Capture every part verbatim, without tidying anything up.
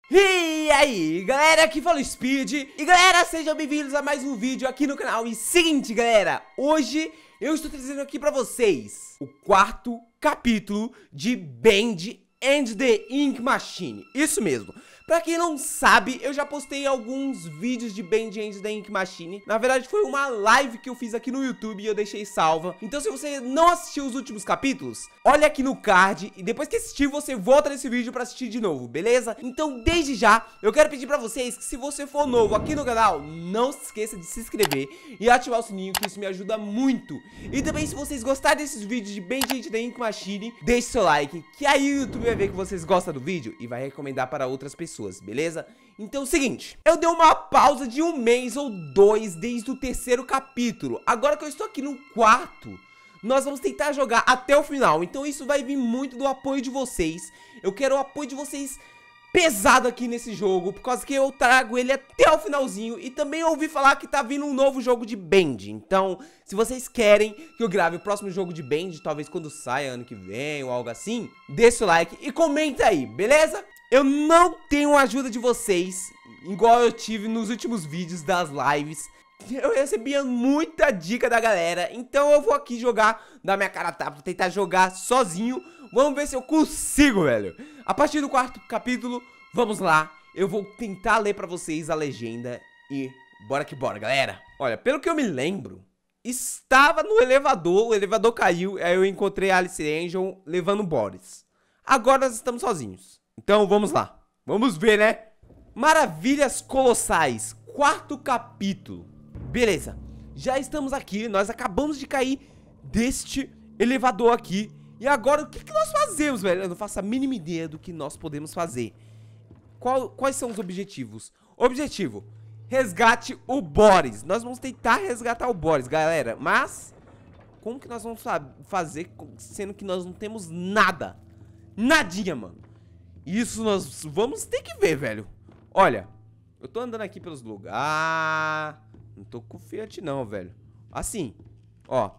E aí, galera, aqui fala o Speed. E galera, sejam bem-vindos a mais um vídeo aqui no canal. E seguinte, galera, hoje eu estou trazendo aqui pra vocês o quarto capítulo de Bendy and the Ink Machine. Isso mesmo. Pra quem não sabe, eu já postei alguns vídeos de Bendy and the Ink Machine. Na verdade, foi uma live que eu fiz aqui no YouTube e eu deixei salva. Então, se você não assistiu os últimos capítulos, olha aqui no card e depois que assistir, você volta nesse vídeo pra assistir de novo, beleza? Então, desde já, eu quero pedir pra vocês que se você for novo aqui no canal, não se esqueça de se inscrever e ativar o sininho, que isso me ajuda muito. E também, se vocês gostarem desses vídeos de Bendy and the Ink Machine, deixe seu like, que aí o YouTube vai ver que vocês gostam do vídeo e vai recomendar para outras pessoas. Beleza? Então é o seguinte, eu dei uma pausa de um mês ou dois desde o terceiro capítulo. Agora que eu estou aqui no quarto, nós vamos tentar jogar até o final. Então isso vai vir muito do apoio de vocês. Eu quero o apoio de vocês pesado aqui nesse jogo, por causa que eu trago ele até o finalzinho. E também ouvi falar que tá vindo um novo jogo de Bendy. Então, se vocês querem que eu grave o próximo jogo de Bendy, talvez quando saia ano que vem ou algo assim, deixa o like e comenta aí, beleza? Eu não tenho a ajuda de vocês, igual eu tive nos últimos vídeos das lives. Eu recebia muita dica da galera, então eu vou aqui jogar da minha cara tapa, tentar jogar sozinho. Vamos ver se eu consigo, velho. A partir do quarto capítulo, vamos lá. Eu vou tentar ler pra vocês a legenda e bora que bora, galera. Olha, pelo que eu me lembro, estava no elevador, o elevador caiu, aí eu encontrei a Alice Angel levando o Boris. Agora nós estamos sozinhos. Então vamos lá, vamos ver, né? Maravilhas Colossais, quarto capítulo. Beleza, já estamos aqui, nós acabamos de cair deste elevador aqui. E agora o que, que nós fazemos, velho? Eu não faço a mínima ideia do que nós podemos fazer. Qual, quais são os objetivos? Objetivo, resgate o Boris. Nós vamos tentar resgatar o Boris, galera. Mas, como que nós vamos fa fazer, sendo que nós não temos nada? Nadinha, mano. Isso nós vamos ter que ver, velho. Olha, eu tô andando aqui pelos lugares. Não tô confiante não, velho. Assim, ó.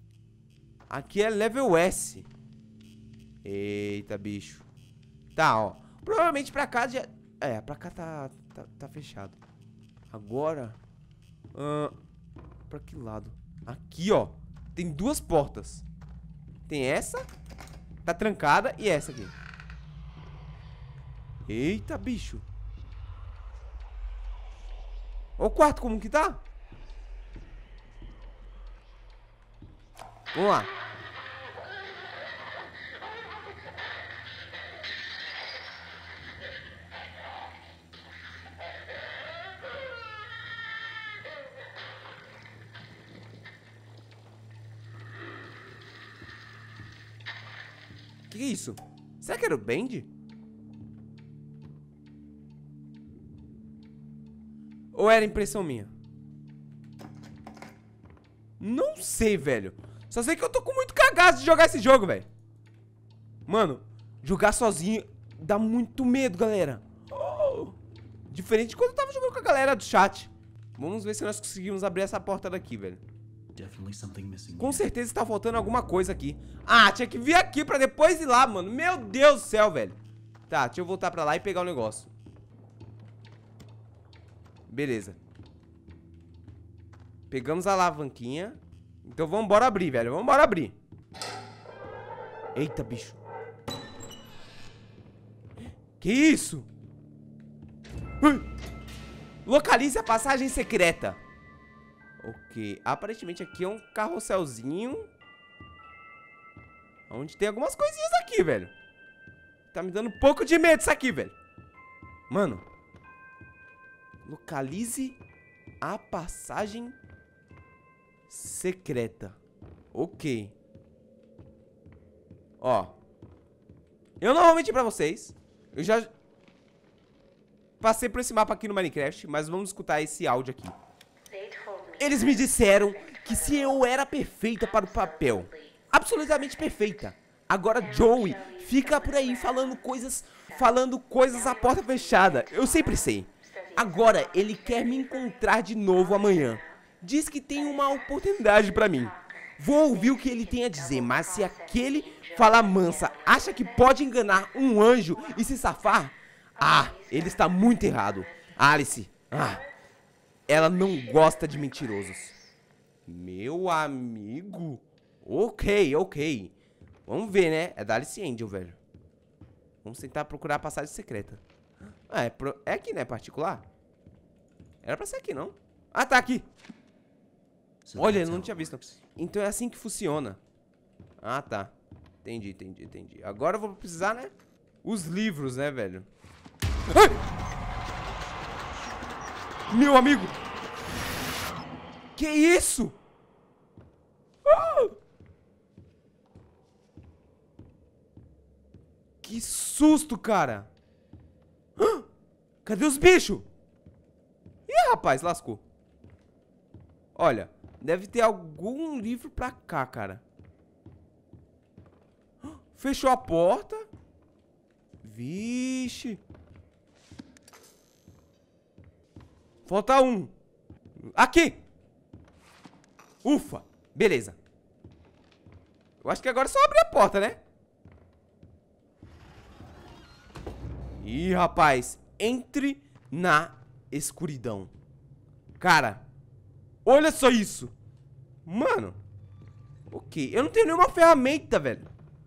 Aqui é level S. Eita, bicho. Tá, ó. Provavelmente pra cá já... É, pra cá tá, tá, tá fechado. Agora... Uh, pra que lado? Aqui, ó. Tem duas portas. Tem essa. Tá trancada. E essa aqui. Eita, bicho. Olha o quarto como que tá. Vamos lá. Que que é isso? Será que era o Bendy? Ou era impressão minha? Não sei, velho. Só sei que eu tô com muito cagaço de jogar esse jogo, velho. Mano, jogar sozinho dá muito medo, galera. Oh, diferente de quando eu tava jogando com a galera do chat. Vamos ver se nós conseguimos abrir essa porta daqui, velho. Com certeza tá faltando alguma coisa aqui. Ah, tinha que vir aqui pra depois ir lá, mano. Meu Deus do céu, velho. Tá, deixa eu voltar pra lá e pegar o negócio. Beleza. Pegamos a alavanquinha. Então vamos embora abrir, velho. Vamos embora abrir. Eita, bicho. Que isso? Ui. Localize a passagem secreta. Ok. Aparentemente aqui é um carrosselzinho. Onde tem algumas coisinhas aqui, velho. Tá me dando um pouco de medo isso aqui, velho. Mano. Localize a passagem secreta. Ok. Ó. Eu não vou mentir pra vocês. Eu já passei por esse mapa aqui no Minecraft, mas vamos escutar esse áudio aqui. Eles me disseram que se eu era perfeita para o papel. Absolutamente perfeita. Agora Joey fica por aí falando coisas, falando coisas à porta fechada. Eu sempre sei. Agora ele quer me encontrar de novo amanhã. Diz que tem uma oportunidade pra mim. Vou ouvir o que ele tem a dizer, mas se aquele fala mansa acha que pode enganar um anjo e se safar, Ah, ele está muito errado. Alice, ah, ela não gosta de mentirosos. Meu amigo. Ok, ok. Vamos ver, né? É da Alice Angel, velho. Vamos tentar procurar a passagem secreta. Ah, é, pro... é aqui, né? Particular? Era pra ser aqui, não? Ah, tá aqui. Olha, eu não tinha visto. Então é assim que funciona. Ah, tá. Entendi, entendi, entendi. Agora eu vou precisar, né? Os livros, né, velho? Ai! Meu amigo! Que isso? Ah! Que susto, cara! Ah! Cadê os bichos? Ih, rapaz, lascou. Olha, deve ter algum livro pra cá, cara. Ah! Fechou a porta. Vixe. Falta um. Aqui. Ufa. Beleza. Eu acho que agora é só abrir a porta, né? Ih, rapaz. Entre na escuridão. Cara. Olha só isso. Mano. Ok. Eu não tenho nenhuma ferramenta, velho.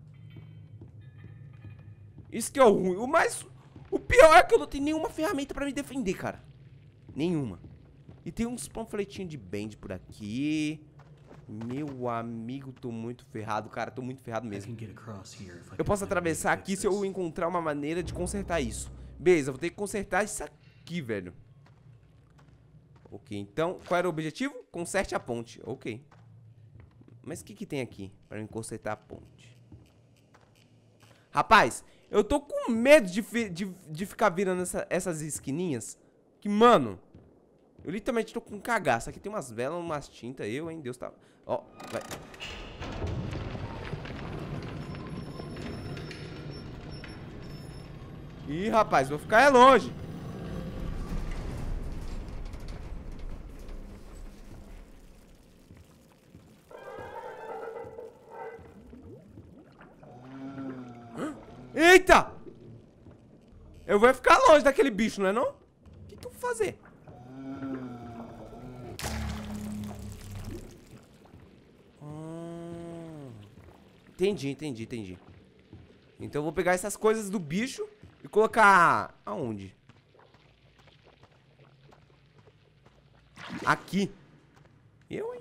Isso que é o ruim. O mais... O pior é que eu não tenho nenhuma ferramenta pra me defender, cara. Nenhuma. E tem uns panfletinhos de band por aqui. Meu amigo, tô muito ferrado, cara. Tô muito ferrado mesmo. Eu posso atravessar aqui se eu encontrar uma maneira de consertar isso. Beleza, eu vou ter que consertar isso aqui, velho. Ok, então, qual era o objetivo? Conserte a ponte. Ok. Mas o que que tem aqui pra eu consertar a ponte? Rapaz, eu tô com medo de, de, de ficar virando essa, essas esquininhas. Que, mano, eu literalmente tô com um cagaço. Aqui tem umas velas, umas tintas. Eu, hein, Deus tá... Ó, vai. Ih, rapaz, vou ficar é longe. Eita! Eu vou ficar longe daquele bicho, não é não? O que que eu vou fazer? Hum, entendi, entendi, entendi. Então eu vou pegar essas coisas do bicho e colocar... Aonde? Aqui. Eu, hein?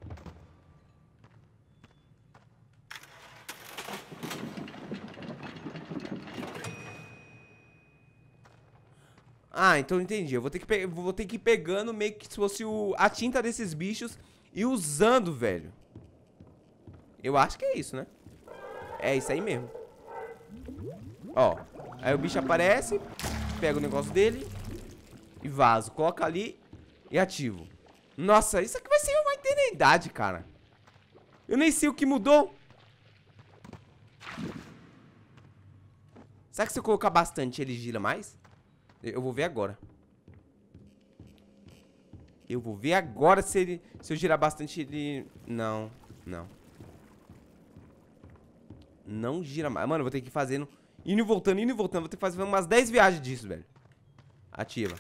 Ah, então eu entendi. Eu vou ter que, pe... vou ter que ir pegando meio que se fosse o... a tinta desses bichos e usando, velho. Eu acho que é isso, né? É isso aí mesmo. Ó, aí o bicho aparece, pega o negócio dele e vazo. Coloca ali e ativo. Nossa, isso aqui vai ser uma eternidade, cara. Eu nem sei o que mudou. Será que se eu colocar bastante ele gira mais? Eu vou ver agora. Eu vou ver agora se ele... Se eu girar bastante ele... Não, não. Não gira mais. Mano, eu vou ter que ir fazendo... Indo e voltando, indo e voltando. Vou ter que fazer umas dez viagens disso, velho. Ativa.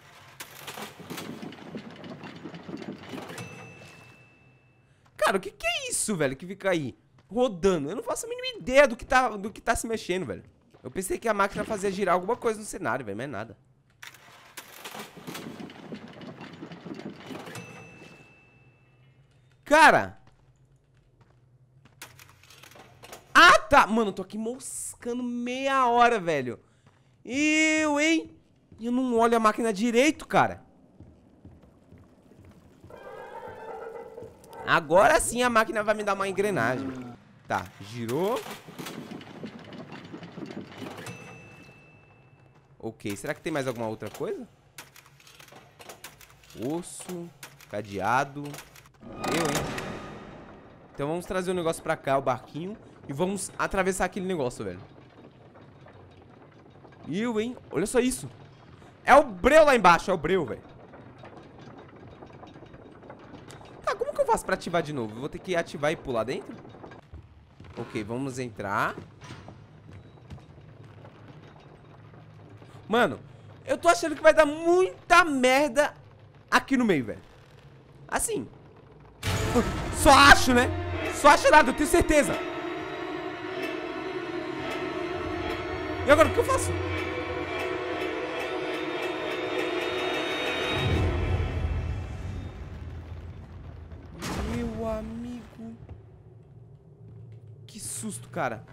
Cara, o que que é isso, velho? Que fica aí rodando. Eu não faço a mínima ideia do que tá, do que tá se mexendo, velho. Eu pensei que a máquina fazia girar alguma coisa no cenário, velho. Mas é nada. Cara. Ah, tá. Mano, eu tô aqui moscando meia hora, velho. Eu, hein? Eu não olho a máquina direito, cara. Agora sim a máquina vai me dar uma engrenagem. Tá, girou. Ok, será que tem mais alguma outra coisa? Osso, cadeado. Eu, hein? Então vamos trazer o negócio pra cá, o barquinho. E vamos atravessar aquele negócio, velho. Eu, hein? Olha só isso. É o breu lá embaixo, é o breu, velho. Tá, como que eu faço pra ativar de novo? Eu vou ter que ativar e pular dentro? Ok, vamos entrar. Mano, Eu tô achando que vai dar muita merda aqui no meio, velho. Assim. Só acho, né? Só acho nada, eu tenho certeza. E agora, o que eu faço? Meu amigo. Que susto, cara.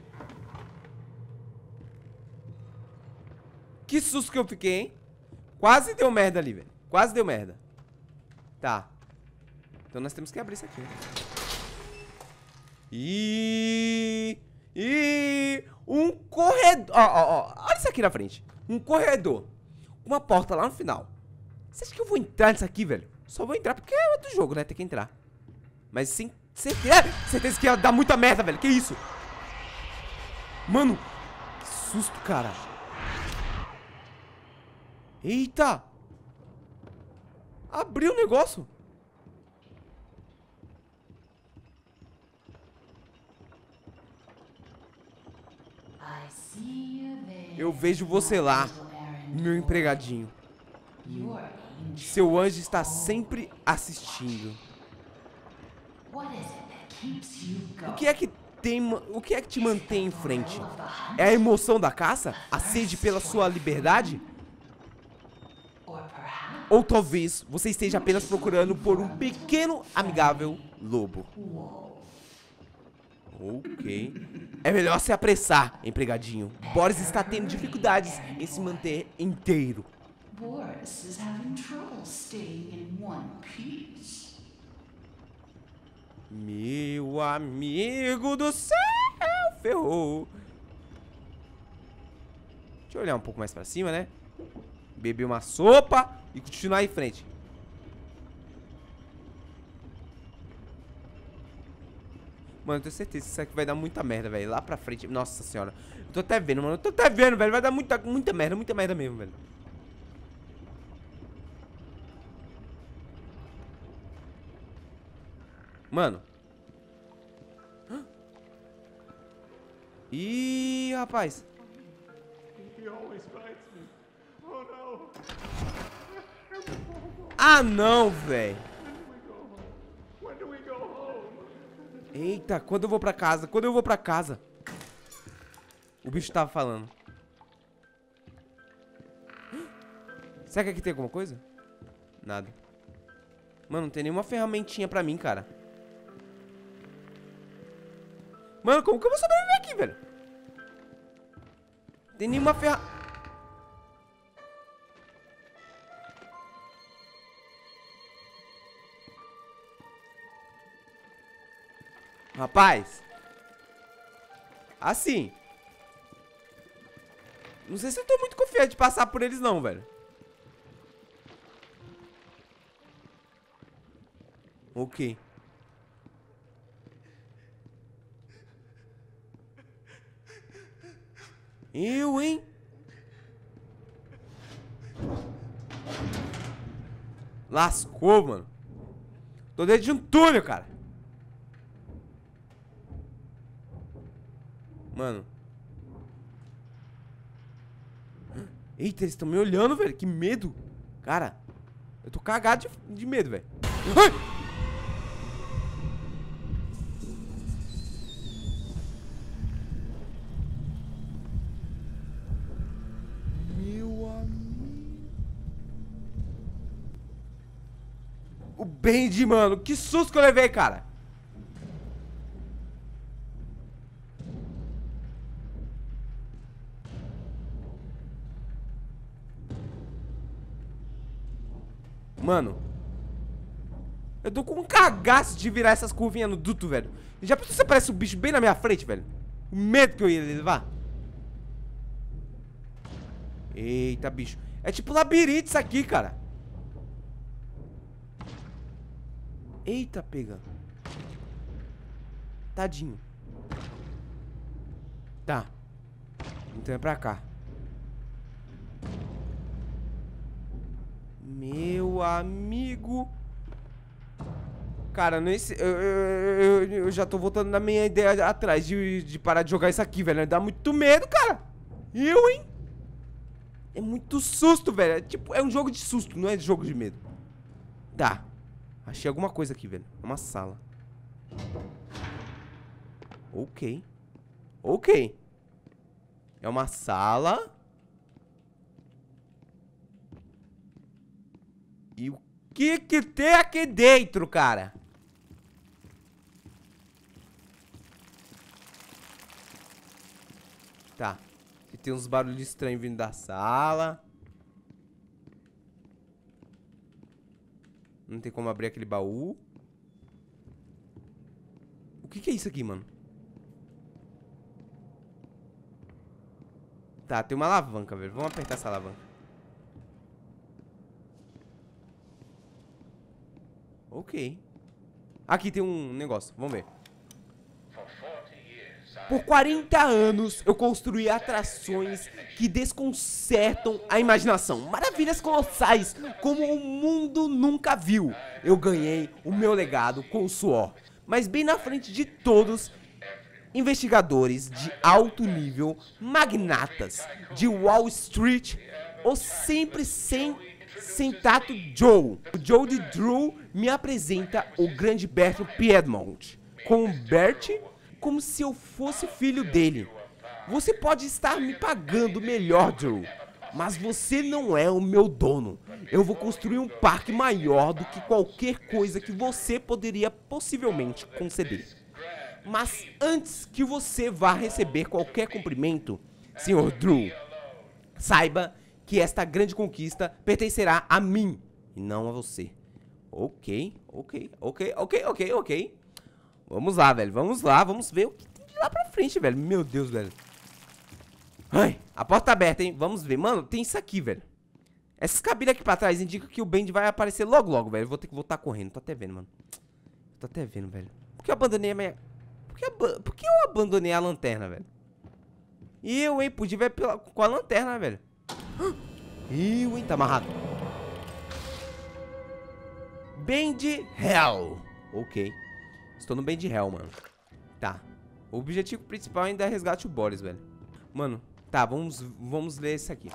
Que susto que eu fiquei, hein? Quase deu merda ali, velho. Quase deu merda. Tá. Então nós temos que abrir isso aqui. E... E... Um corredor... Ó, ó, ó. Olha isso aqui na frente. Um corredor. Uma porta lá no final. Você acha que eu vou entrar nisso aqui, velho? Só vou entrar porque é outro jogo, né? Tem que entrar. Mas sem certeza... Certeza que ia dar muita merda, velho. Que isso? Mano. Que susto, cara. Eita. Abriu o negócio. Eu vejo você lá, meu empregadinho. Seu anjo está sempre assistindo. O que é que tem, o que é que te mantém em frente? É a emoção da caça? A sede pela sua liberdade? Ou talvez você esteja apenas procurando por um pequeno, amigável lobo. Ok. É melhor se apressar, empregadinho. Boris está tendo dificuldades em se manter inteiro. Boris is having trouble staying in one piece. Meu amigo do céu, ferrou. Deixa eu olhar um pouco mais pra cima, né? Beber uma sopa e continuar em frente. Mano, eu tenho certeza que isso aqui vai dar muita merda, velho. Lá pra frente. Nossa senhora. Eu tô até vendo, mano. Eu tô até vendo, velho. Vai dar muita, muita merda, muita merda mesmo, velho. Mano. Ih, rapaz. Ah, não, velho. Eita, quando eu vou pra casa? Quando eu vou pra casa? O bicho tava falando. Será que aqui tem alguma coisa? Nada. Mano, não tem nenhuma ferramentinha pra mim, cara. Mano, como que eu vou sobreviver aqui, velho? Tem nenhuma ferramenta. Rapaz. Assim. Não sei se eu tô muito confiante de passar por eles não, velho. Ok. Eu, hein? Lascou, mano. Tô dentro de um túnel, cara. Mano. Eita, eles estão me olhando, velho. Que medo. Cara, eu tô cagado de, de medo, velho. Meu amigo. O Bendy, mano. Que susto que eu levei, cara. Mano, eu tô com um cagaço de virar essas curvinhas no duto, velho. Já pensou se aparece um bicho bem na minha frente, velho? O medo que eu ia levar. Eita, bicho. É tipo labirinto isso aqui, cara. Eita, pega. Tadinho. Tá. Então é pra cá. Meu amigo. Cara, nesse, eu, eu, eu, eu já tô voltando na minha ideia atrás de, de parar de jogar isso aqui, velho. Dá muito medo, cara. Eu, hein? É muito susto, velho. É, tipo, é um jogo de susto, não é jogo de medo. Tá. Achei alguma coisa aqui, velho. É uma sala. Ok. Ok. É uma sala. E o que que tem aqui dentro, cara? Tá. E tem uns barulhos estranhos vindo da sala. Não tem como abrir aquele baú. O que que é isso aqui, mano? Tá, tem uma alavanca, velho. Vamos apertar essa alavanca. Ok. Aqui tem um negócio, vamos ver. Por quarenta anos eu construí atrações que desconcertam a imaginação. Maravilhas colossais, como o mundo nunca viu. Eu ganhei o meu legado com o suor. Mas bem na frente de todos, investigadores de alto nível, magnatas de Wall Street, ou sempre sem sentato Joe. O Joe de Drew me apresenta o grande Bert Piedmont. Com o Bert como se eu fosse filho dele. Você pode estar me pagando melhor, Drew, mas você não é o meu dono. Eu vou construir um parque maior do que qualquer coisa que você poderia possivelmente conceder. Mas antes que você vá receber qualquer cumprimento, senhor Drew, saiba que esta grande conquista pertencerá a mim e não a você. Ok, ok, ok, ok, ok, ok. Vamos lá, velho, vamos lá, vamos ver o que tem de lá pra frente, velho. Meu Deus, velho. Ai, a porta tá aberta, hein, vamos ver. Mano, tem isso aqui, velho. Essas cabines aqui pra trás indicam que o Bendy vai aparecer logo, logo, velho. Vou ter que voltar correndo, tô até vendo, mano. Tô até vendo, velho. Por que eu abandonei a minha... Por que, ab... Por que eu abandonei a lanterna, velho? E eu, hein, podia ver pela... com a lanterna, velho. Eu, hein, tá amarrado. Bendy Hell. Ok. Estou no Bendy Hell, mano. Tá. O objetivo principal ainda é resgate o Boris, velho. Mano, tá, vamos, vamos ler isso aqui.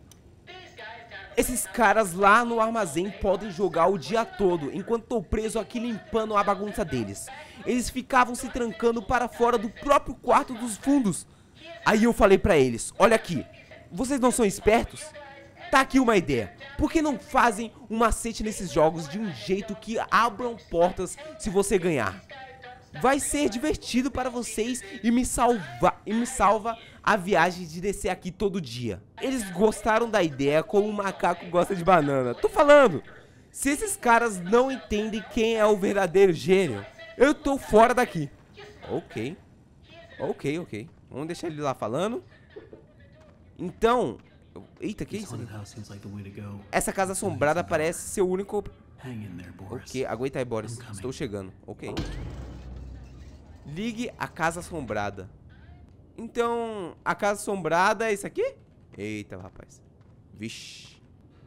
Esses caras lá no armazém podem jogar o dia todo, enquanto tô preso aqui limpando a bagunça deles. Eles ficavam se trancando para fora do próprio quarto dos fundos. Aí eu falei pra eles, olha aqui, vocês não são espertos? Tá aqui uma ideia. Por que não fazem um macete nesses jogos de um jeito que abram portas se você ganhar? Vai ser divertido para vocês e me salva, e me salva a viagem de descer aqui todo dia. Eles gostaram da ideia como um macaco gosta de banana. Tô falando, se esses caras não entendem quem é o verdadeiro gênio, eu tô fora daqui. Ok. Ok, ok. Vamos deixar ele lá falando. Então... Eita, que isso? Essa casa assombrada parece ser o único... Ok, aguenta aí, Boris. Estou chegando. Ok. Ligue a casa assombrada. Então, a casa assombrada é isso aqui? Eita, rapaz. Vixe.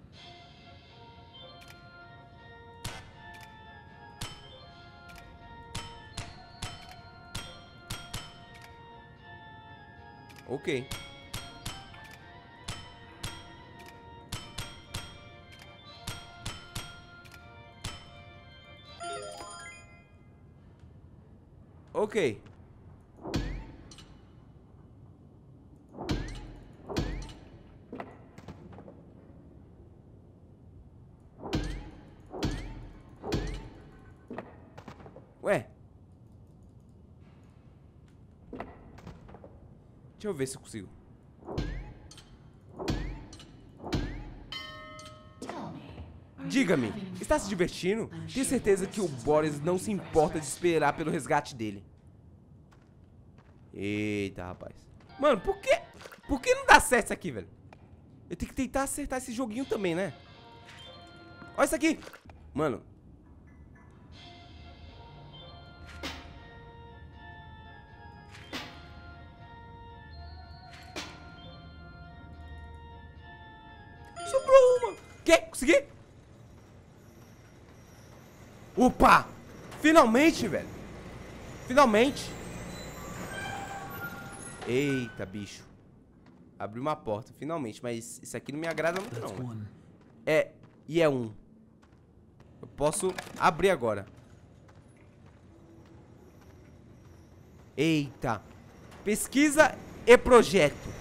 Ok. Ok. Ué. Deixa eu ver se eu consigo. Diga-me, está se divertindo? Tenho certeza que o Boris não se importa de esperar pelo resgate dele. Eita, rapaz. Mano, por que... Por que não dá certo isso aqui, velho? Eu tenho que tentar acertar esse joguinho também, né? Olha isso aqui. Mano. Sobrou uma. Quê? Consegui? Opa! Finalmente, velho. Finalmente. Eita, bicho. Abri uma porta, finalmente. Mas isso aqui não me agrada muito, não. Véio. É, e é um. Eu posso abrir agora. Eita. Pesquisa e projeto.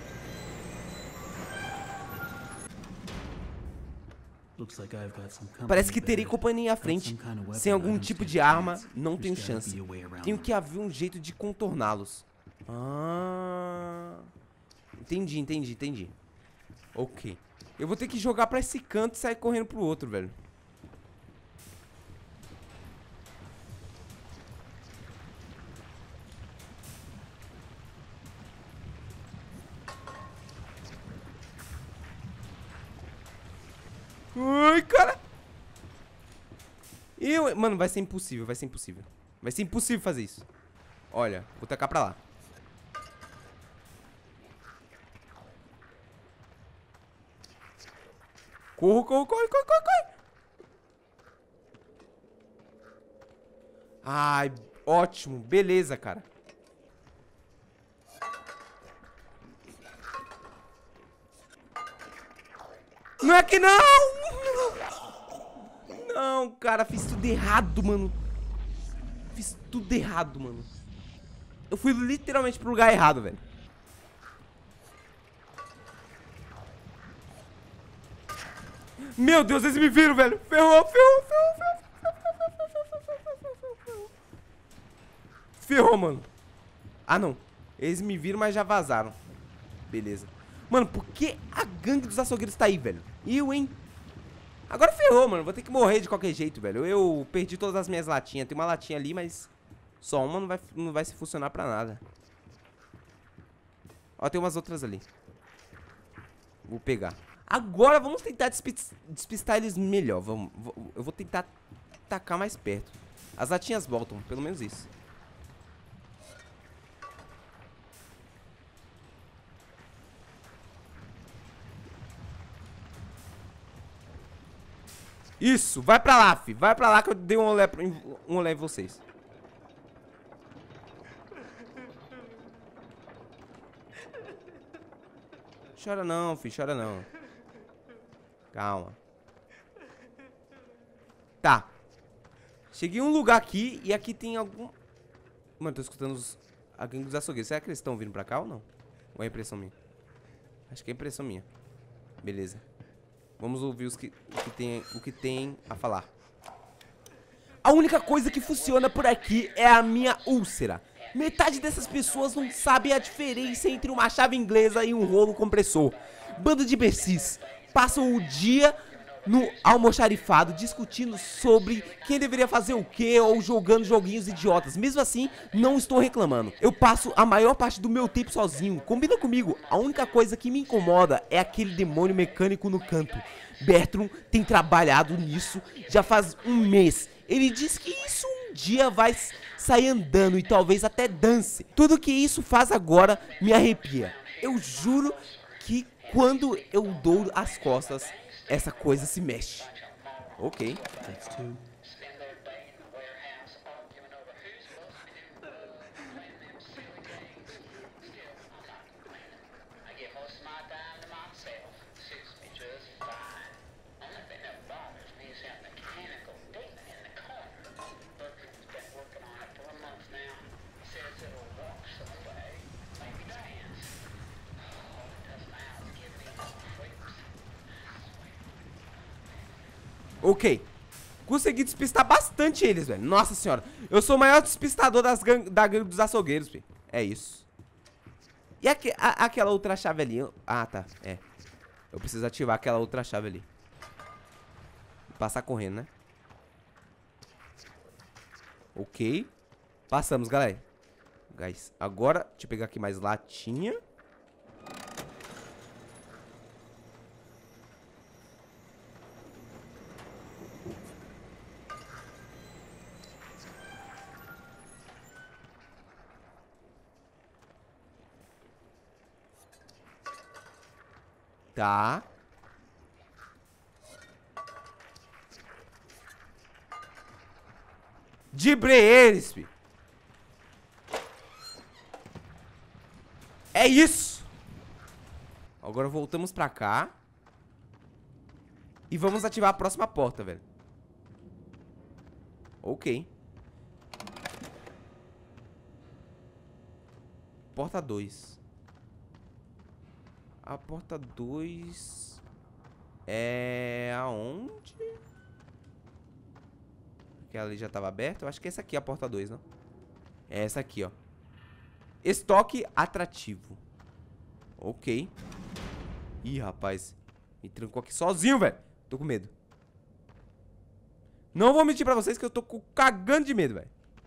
Parece que terei companhia à frente. Sem algum tipo de arma, não tenho chance. Tenho que haver um jeito de contorná-los. Ah, entendi, entendi, entendi. Ok. Eu vou ter que jogar pra esse canto e sair correndo pro outro, velho. Ai, cara. Eu... Mano, vai ser impossível, vai ser impossível. Vai ser impossível fazer isso. Olha, vou tacar pra lá. Corre, corre, corre, corre, corre, corre. Ai, ótimo, beleza, cara. Não é que não! Não, cara, fiz tudo errado, mano. Fiz tudo errado, mano. Eu fui literalmente pro lugar errado, velho. Meu Deus, eles me viram, velho. Ferrou, ferrou, ferrou, ferrou. Ferrou, ferrou, mano. Ah, não. Eles me viram, mas já vazaram. Beleza. Mano, por que a gangue dos açougueiros tá aí, velho? Eu, hein? Agora ferrou, mano. Vou ter que morrer de qualquer jeito, velho. Eu perdi todas as minhas latinhas. Tem uma latinha ali, mas só uma não vai, não vai se funcionar pra nada. Ó, tem umas outras ali. Vou pegar. Agora vamos tentar despistar, despistar eles melhor. Vamos, eu vou tentar tacar mais perto. As latinhas voltam, pelo menos isso. Isso, vai pra lá, fi. Vai pra lá que eu dei um olé, um olé em vocês. Chora não, fi, chora não. Calma. Tá. Cheguei em um lugar aqui e aqui tem algum... Mano, tô escutando os... a gangue dos açougueiros. Será que eles estão vindo pra cá ou não? Ou é impressão minha? Acho que é impressão minha. Beleza. Vamos ouvir os que, o, que tem, o que tem a falar. A única coisa que funciona por aqui é a minha úlcera. Metade dessas pessoas não sabe a diferença entre uma chave inglesa e um rolo compressor. Bando de imbecis. Passam o dia no almoxarifado discutindo sobre quem deveria fazer o que ou jogando joguinhos idiotas. Mesmo assim, não estou reclamando. Eu passo a maior parte do meu tempo sozinho. Combina comigo, a única coisa que me incomoda é aquele demônio mecânico no canto. Bertram tem trabalhado nisso já faz um mês. Ele diz que isso um dia vai sair andando e talvez até dance. Tudo que isso faz agora me arrepia. Eu juro que quando eu dou as costas, essa coisa se mexe. Ok. Ok. Consegui despistar bastante eles, velho. Nossa senhora. Eu sou o maior despistador das gang da gangue dos açougueiros, filho. É isso. E aqu a aquela outra chave ali? Ah, tá. É. Eu preciso ativar aquela outra chave ali. Passar correndo, né? Ok. Passamos, galera. Guys, agora, deixa eu pegar aqui mais latinha. Tá. Dibre eles, filho. É isso. Agora voltamos pra cá. E vamos ativar a próxima porta, velho. Ok. Porta dois. A porta dois... É... aonde? Porque ali já tava aberta. Eu acho que essa aqui é a porta dois, não? É essa aqui, ó. Estoque atrativo. Ok. Ih, rapaz. Me trancou aqui sozinho, velho. Tô com medo. Não vou mentir pra vocês que eu tô cagando de medo, velho.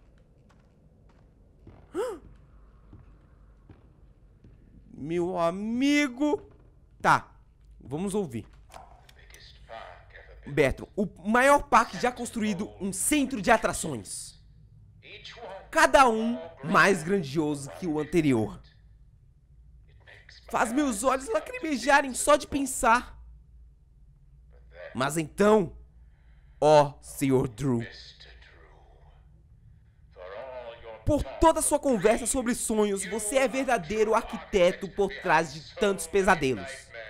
Meu amigo. Tá. Vamos ouvir. Bertram, o maior parque já construído, um centro de atrações. Cada um mais grandioso que o anterior. Faz meus olhos lacrimejarem só de pensar. Mas então, ó senhor Drew, por toda sua conversa sobre sonhos, você é verdadeiro arquiteto por trás de tantos pesadelos.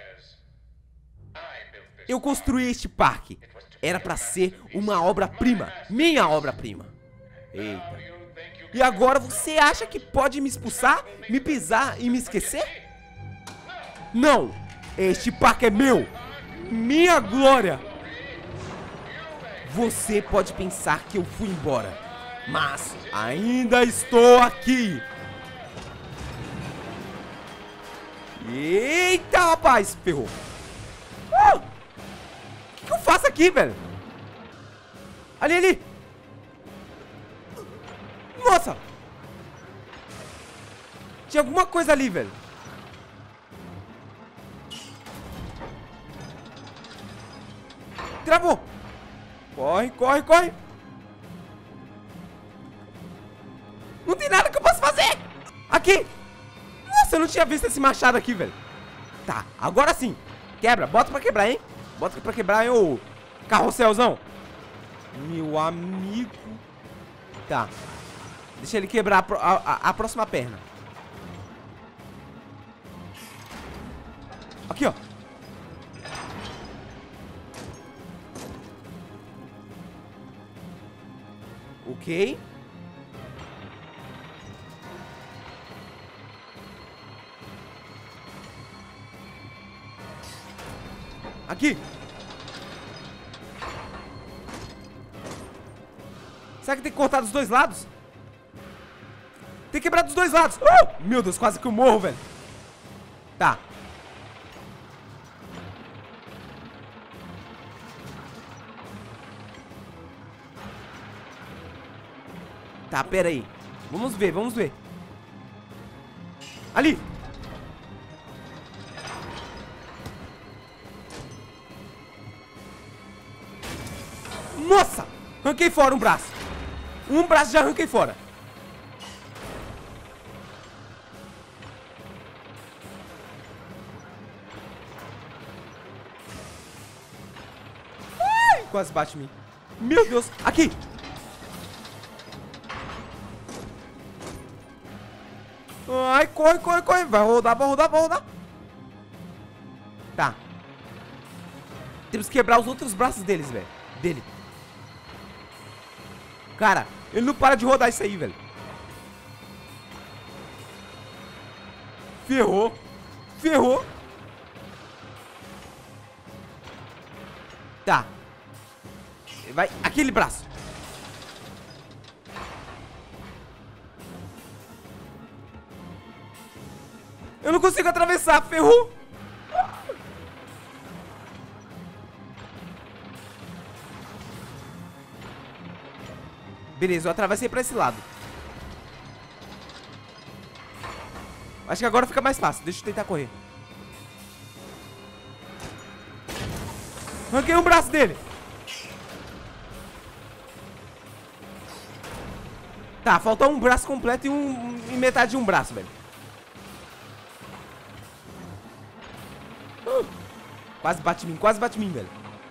Eu construí este parque. Era pra ser uma obra-prima. Minha obra-prima. Eita. E agora você acha que pode me expulsar, me pisar e me esquecer? Não. Este parque é meu. Minha glória. Você pode pensar que eu fui embora, mas ainda estou aqui. Eita, rapaz. Ferrou. Uh! O que, que eu faço aqui, velho? Ali, ali. Nossa. Tinha alguma coisa ali, velho. Travou. Corre, corre, corre. Não tem nada que eu possa fazer. Aqui. Nossa, eu não tinha visto esse machado aqui, velho. Tá, agora sim. Quebra, bota pra quebrar, hein. Bota pra quebrar, hein, ô carrosselzão. Meu amigo. Tá. Deixa ele quebrar a, a, a próxima perna. Aqui, ó. Ok. Aqui. Será que tem que cortar dos dois lados? Tem que quebrar dos dois lados. Uh! Meu Deus, quase que eu morro, velho. Tá. Tá, pera aí. Vamos ver, vamos ver. Ali. Nossa! Arranquei fora um braço. Um braço já arranquei fora. Ai, quase bate em mim. Meu Deus. Aqui. Ai, corre, corre, corre. Vai rodar, vai rodar, vai rodar. Tá. Temos que quebrar os outros braços deles, velho. Dele. Cara, ele não para de rodar isso aí, velho. Ferrou. Ferrou. Tá. Vai, aquele braço. Eu não consigo atravessar, ferrou. Beleza, eu atravessei pra esse lado. Acho que agora fica mais fácil. Deixa eu tentar correr. Arranquei um braço dele. Tá, falta um braço completo e, um, e metade de um braço, velho. Uh, quase bate em mim, quase bate em mim, velho.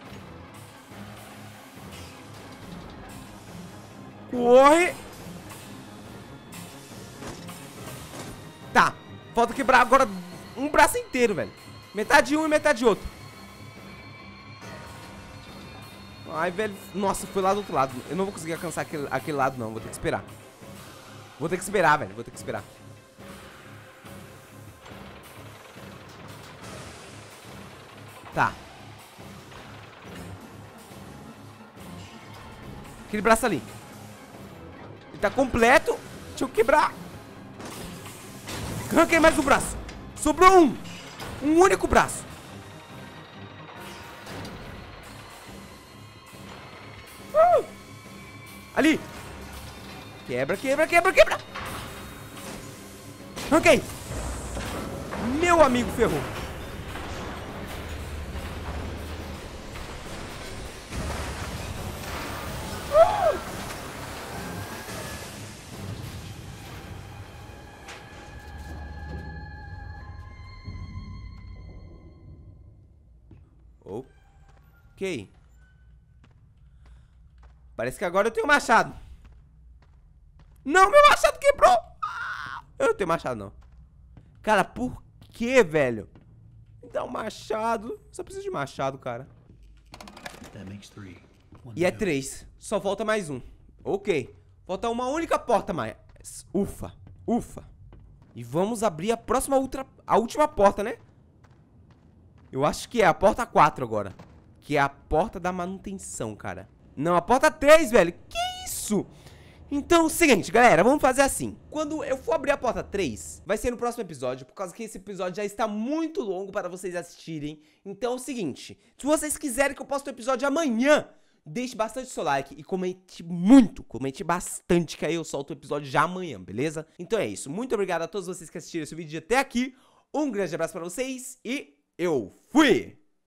Corre. Tá, falta quebrar agora um braço inteiro, velho. Metade de um e metade de outro. Ai, velho. Nossa, foi lá do outro lado. Eu não vou conseguir alcançar aquele, aquele lado, não. Vou ter que esperar. Vou ter que esperar, velho. Vou ter que esperar. Tá. Aquele braço ali. Ele tá completo. Deixa eu quebrar. Arranquei mais um braço. Sobrou um. Um único braço. Uh! Ali. Quebra, quebra, quebra, quebra. Arranquei. Meu amigo ferrou. Ok. Parece que agora eu tenho machado. Não, meu machado quebrou. Ah, eu não tenho machado, não. Cara, por que, velho? Me dá um machado. Só preciso de machado, cara. E é três. Só falta mais um. Ok. Falta uma única porta mais. Ufa, ufa. E vamos abrir a próxima ultra... A última porta, né? Eu acho que é a porta quatro agora. Que é a porta da manutenção, cara. Não, a porta três, velho. Que isso? Então, seguinte, galera, vamos fazer assim. Quando eu for abrir a porta três, vai ser no próximo episódio, por causa que esse episódio já está muito longo para vocês assistirem. Então é o seguinte, se vocês quiserem que eu poste o episódio amanhã, deixe bastante seu like e comente muito, comente bastante, que aí eu solto o episódio já amanhã, beleza? Então é isso, muito obrigado a todos vocês que assistiram esse vídeo até aqui. Um grande abraço para vocês e eu fui!